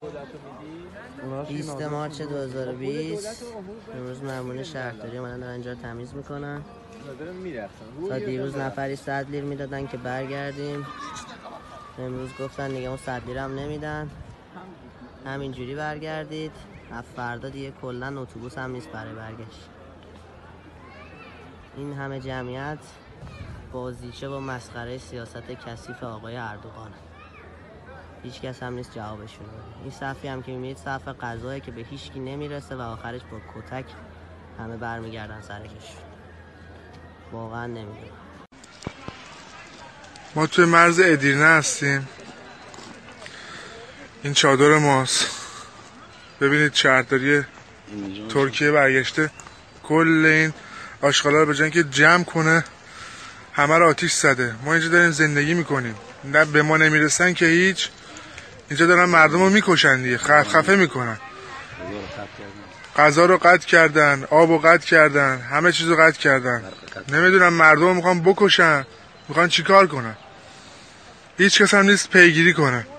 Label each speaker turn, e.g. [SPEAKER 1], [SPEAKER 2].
[SPEAKER 1] 20 مارس 2020 امروز مأمون شهرداری اومدن دارن اینجا رو تمیز میکنن. تا دیروز نفری 100 لیر میدادن که برگردیم، امروز گفتن دیگه اون 100 لیر هم نمیدن، همینجوری برگردید. از فردا دیگه کلا اتوبوس هم نیست برای برگشت. این همه جمعیت بازیچه و مسخره سیاست کثیف آقای اردوغان، هیچ کس هم نیست جوابشون بده. این صفی هم که میبینید صف قضایه که به هیچ کی نمیرسه و آخرش با کتک همه برمیگردن سر جاش. واقعا نمیدونم.
[SPEAKER 2] ما توی مرز ادیرنه هستیم، این چادر ماست. ببینید شهرداری ترکیه برگشته کل این آشغالا رو به جای اینکه جمع کنه همه رو آتیش زده. ما اینجا داریم زندگی میکنیم، نه به ما نمیرسن که هیچ. اینجا دارن مردم رو میکشن دیگه، خفه میکنن. غذا رو قطع کردن، آب رو قطع کردن، همه چیز رو قطع کردن. نمیدونم مردم رو میخوان بکشن، میخوان چیکار کنن. هیچ کس هم نیست پیگیری کنه.